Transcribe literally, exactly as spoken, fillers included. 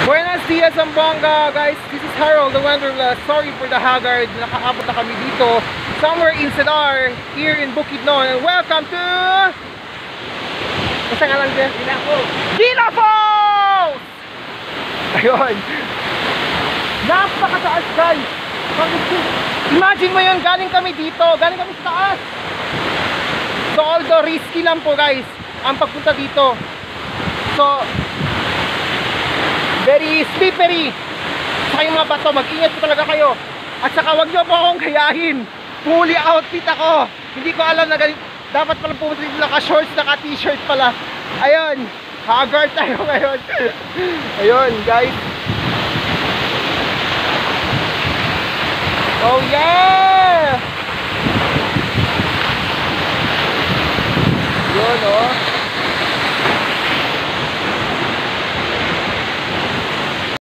Buenos dias, Zamboanga, guys. This is Harold, the Wanderlust. Sorry for the haggard. Nakaabot na kami dito, somewhere in Cedar, here in Bukidnon. And welcome to... Basta nga lang dyan? Dila Falls! Dila Falls! Ayun. Napakataas, guys. Imagine mo yun, galing kami dito. Galing kami sa taas. So although risky lang po, guys, ang pagpunta dito. So very slippery. Saka yung mga bato, mag-ingat po talaga kayo. At saka wag nyo po akong gayahin. Fully outfit ako. Hindi ko alam na ganito. Dapat pala pumunta dito naka-shorts, naka-t-shirt pala. Ayun, haggard tayo ngayon. Ayun, guys. Oh yeah! Yun, oh.